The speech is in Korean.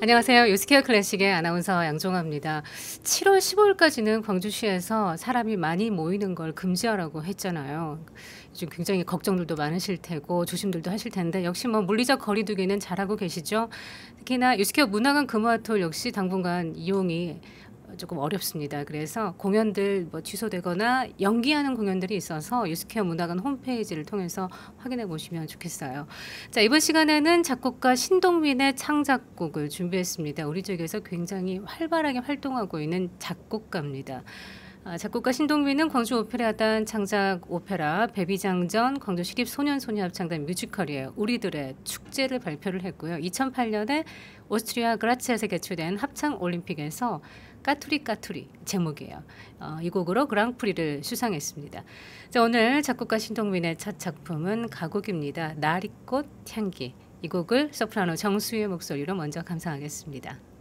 안녕하세요. 유스케어 클래식의 아나운서 양종아입니다. 7월 15일까지는 광주시에서 사람이 많이 모이는 걸 금지하라고 했잖아요. 요즘 굉장히 걱정들도 많으실 테고 조심들도 하실 텐데 역시 뭐 물리적 거리두기는 잘하고 계시죠? 특히나 유스케어 문화관 금화톨 역시 당분간 이용이 조금 어렵습니다. 그래서 공연들 뭐 취소되거나 연기하는 공연들이 있어서 유스케어 문화관 홈페이지를 통해서 확인해 보시면 좋겠어요. 자, 이번 시간에는 작곡가 신동민의 창작곡을 준비했습니다. 우리 쪽에서 굉장히 활발하게 활동하고 있는 작곡가입니다. 작곡가 신동민은 광주 오페라단 창작 오페라 베비장전 광주시립소년소녀합창단 뮤지컬이에요. 우리들의 축제를 발표를 했고요. 2008년에 오스트리아 그라츠에서 개최된 합창올림픽에서 까투리 까투리 제목이에요. 이 곡으로 그랑프리를 수상했습니다. 자, 오늘 작곡가 신동민의 첫 작품은 가곡입니다. 나리꽃 향기. 이 곡을 소프라노 정수희의 목소리로 먼저 감상하겠습니다.